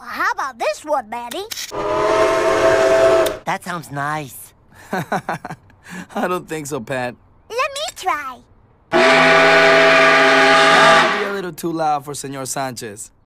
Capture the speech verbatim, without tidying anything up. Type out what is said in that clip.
how about this one, Manny? That sounds nice. I don't think so, Pat. Let me try. That might be a little too loud for Senor Sanchez.